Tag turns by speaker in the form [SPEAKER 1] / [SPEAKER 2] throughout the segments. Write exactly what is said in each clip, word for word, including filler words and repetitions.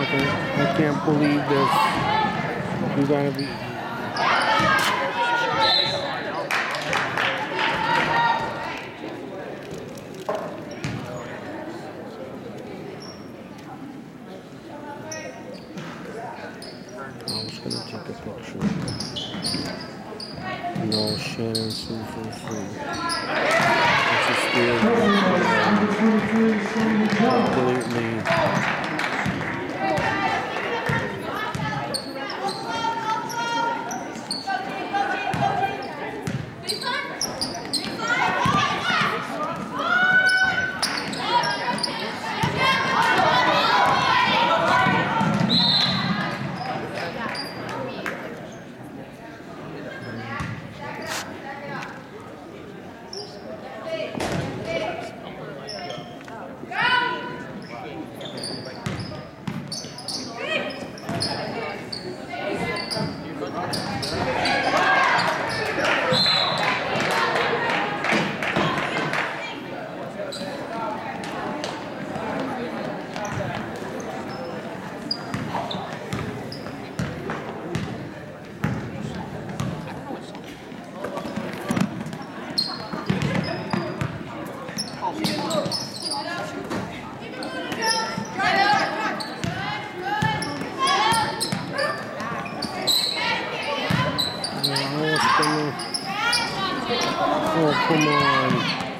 [SPEAKER 1] I can't believe this. You gotta be. I was gonna take a picture. No, Shannon Su Su Su. It's a spirit. Completely. Oh, come on.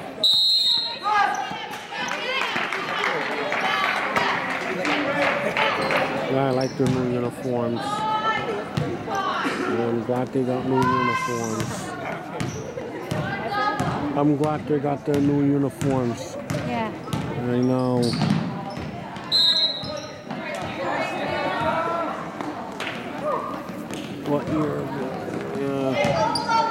[SPEAKER 1] Yeah, I like their new uniforms. Yeah, I'm glad they got new uniforms. I'm glad they got their new uniforms.
[SPEAKER 2] Yeah.
[SPEAKER 1] I know. What year? Yeah.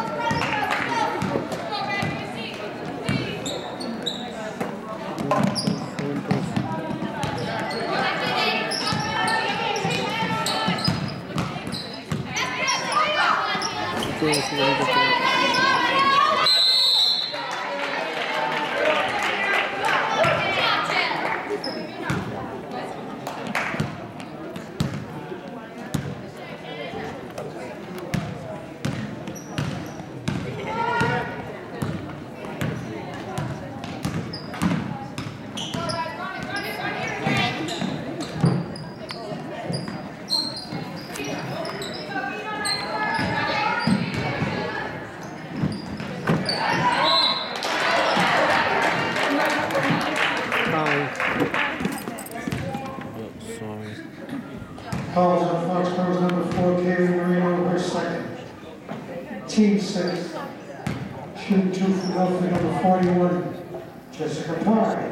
[SPEAKER 3] Calls on Foxboro's number four, Katie Marino, her second. Team six. Shooting two, Philadelphia, number forty-one, Jessica Park.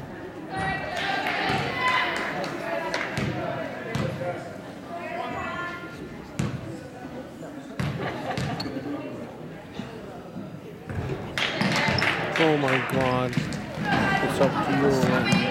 [SPEAKER 1] Oh my God. It's up to you right now.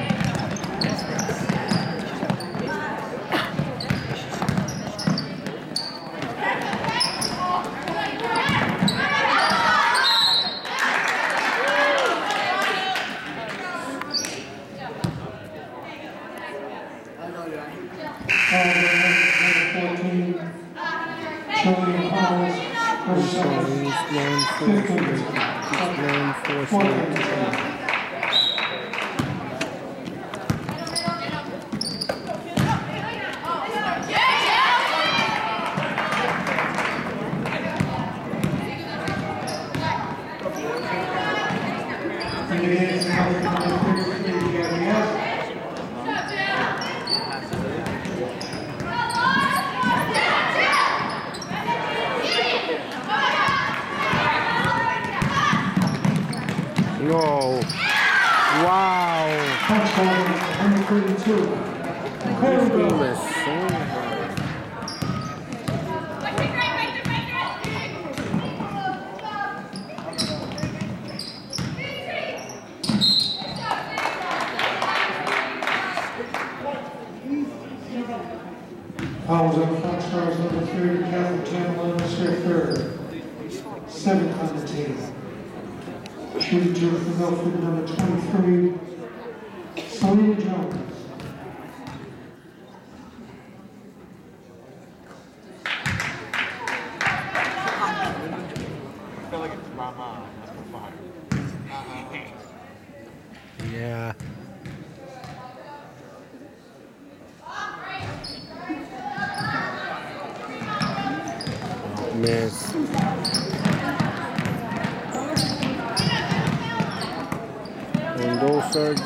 [SPEAKER 1] No. Wow. This game is so hard.
[SPEAKER 3] Fouls on Foxboro's number three, Catherine Chamberlain, her third. Seventh on the team. Shooting two, Philadelphia, number twenty-three, Selena Jones.
[SPEAKER 1] Yeah. Miss. And those are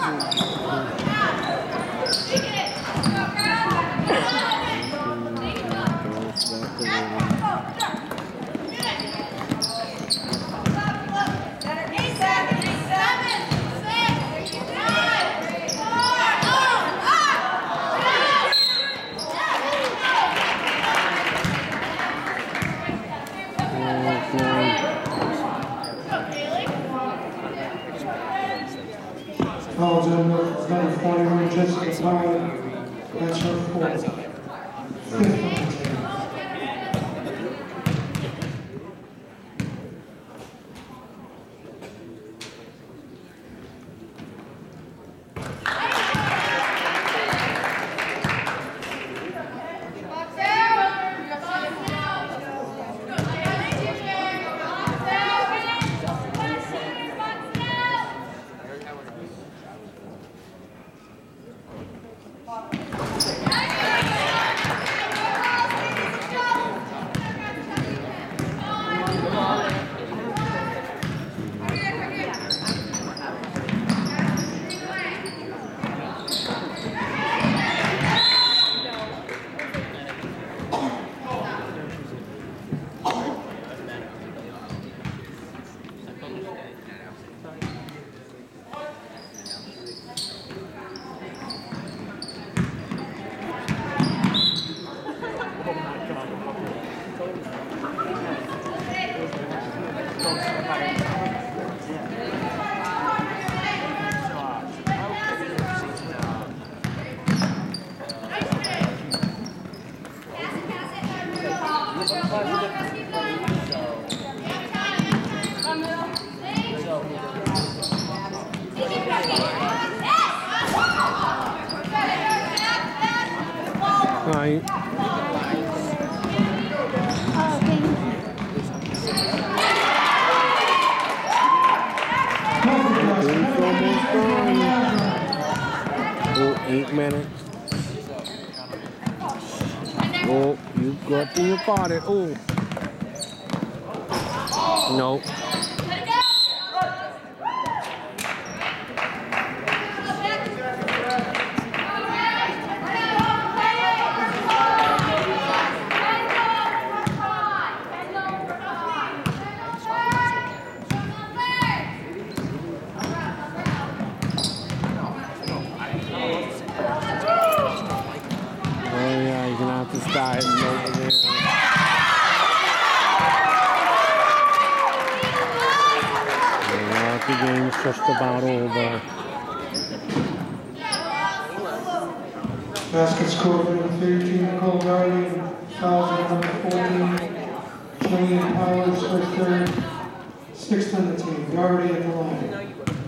[SPEAKER 3] Fouls on number forty-one, Jessica Powell. That's her fourth. Fifth on the team.
[SPEAKER 1] Right. It's almost done. Oh, eight minutes. Oh, you got you caught it. Oh. No. Start over there. Well, the game's just about over.
[SPEAKER 3] Basket score for number thirteen, Nicole Guardian. Fouls on number fourteen, Jillian Powers, her third. Sixth on the team, Guardian at the line.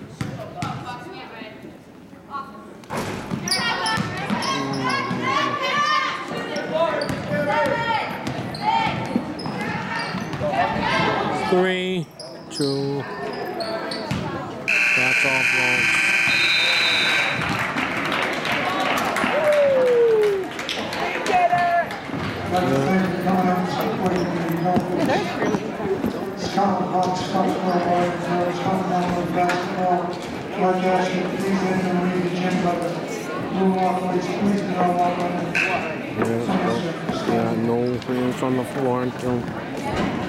[SPEAKER 1] Three, two, that's off long.
[SPEAKER 3] Scott Hawks, Scottsboro Warriors, Norris, Continental Basketball. Mark Ashton, please enter and read the gym button. No walkways, please do not walk on it.
[SPEAKER 1] Yeah, no, yeah, no hands on the floor until